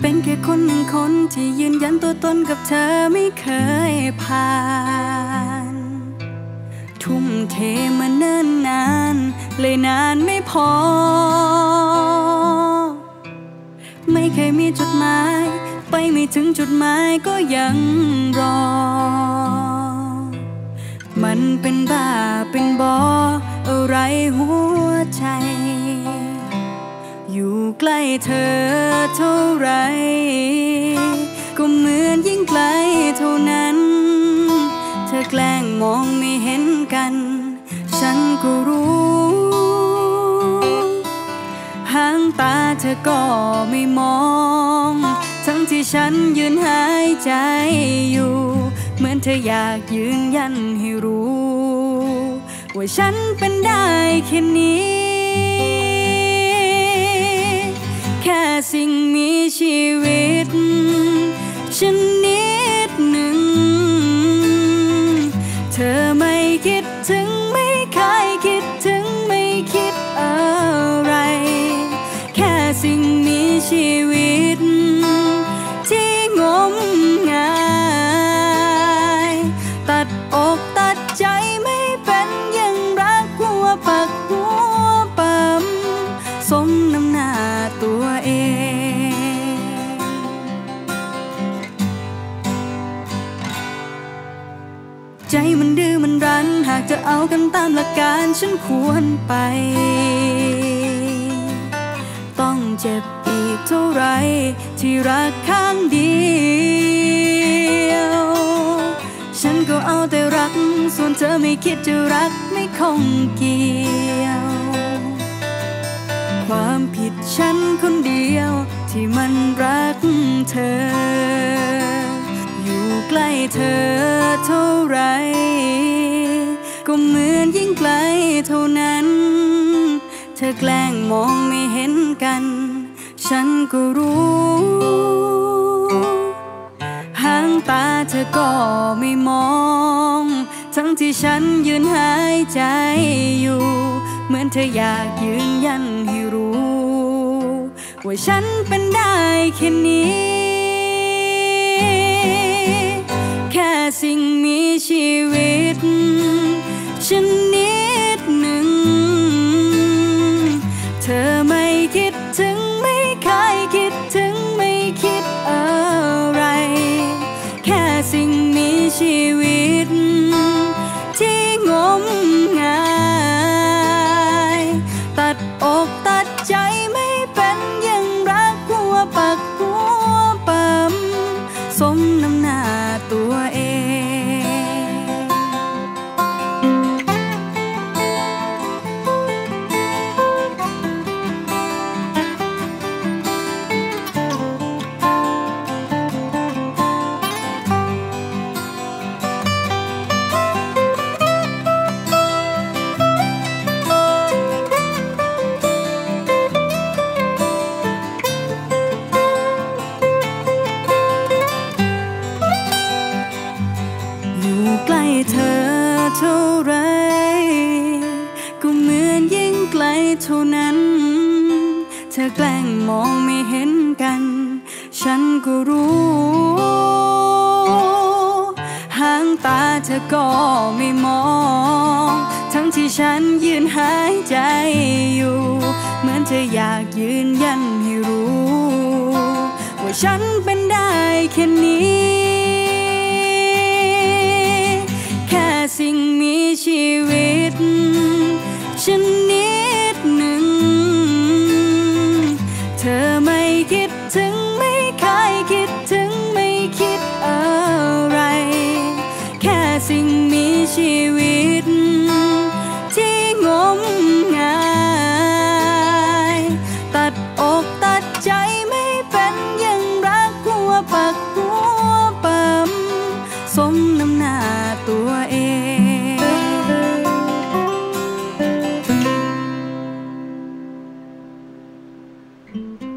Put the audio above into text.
เป็นแค่คนหนึ่งคนที่ยืนยันตัวตนกับเธอไม่เคยผ่านทุ่มเทมาเนิ่นนานเลยนานไม่พอไม่เคยมีจุดหมายไปไม่ถึงจุดหมายก็ยังรอมันเป็นบ้าเป็นบออะไรหัวใจอยู่ใกล้เธอเท่าไรก็เหมือนยิ่งไกลเท่านั้นเธอแกล้งมองไม่เห็นกันฉันก็รู้หางตาเธอก็ไม่มองทั้งที่ฉันยืนหายใจอยู่เหมือนเธออยากยืนยันให้รู้ว่าฉันเป็นได้แค่นี้แค่สิ่งมีชีวิตฉันนิดหนึ่งเธอไม่คิดถึงไม่เคยคิดถึงไม่คิดอะไรแค่สิ่งมีชีวิตที่งมงายตัดอกตัดใจไม่เป็นยังรักหัวปักหัวปั๊มสมน้ำหน้าตัวเองใจมันดื้อมันรั้นหากจะเอากันตามหลักการฉันควรไปต้องเจ็บอีกเท่าไรที่รักข้างเดียวฉันก็เอาแต่รักส่วนเธอไม่คิดจะรักไม่คงเกี่ยวความผิดฉันคนเดียวที่มันรักเธออยู่ใกล้เธอเท่าไรก็เหมือนยิ่งไกลเท่านั้นเธอแกล้งมองไม่เห็นกันฉันก็รู้หางตาเธอก็ไม่มองทั้งที่ฉันยืนหายใจอยู่เหมือนเธออยากยืนยันให้รู้ว่าฉันเป็นได้แค่นี้แค่สิ่งมีชีวิตฉันนิดหนึ่งเธอไม่คิดถึงไม่เคยคิดถึงไม่คิดอะไรแค่สิ่งมีชีวิตที่งมงายตัดอกตัดใจไม่เป็นยังรักหัวปักหัวปั๊มสมน้ำหน้าตัวเองใกล้เธอเท่าไรก็เหมือนยิ่งไกลเท่านั้นเธอแกล้งมองไม่เห็นกันฉันก็รู้หางตาเธอก็ไม่มองทั้งที่ฉันยืนหายใจอยู่เหมือนเธออยากยืนยันให้รู้ว่าฉันเป็นได้แค่นี้แค่สิ่งมีชีวิตฉันนิดหนึ่งเธอไม่คิดถึงไม่เคยคิดถึงไม่คิดอะไรแค่สิ่งมีชีวิตที่งมงายตัดอกตัดใจไม่เป็นยังรักหัวปักหัวปั๊มสมน้ำหน้าตัวเอง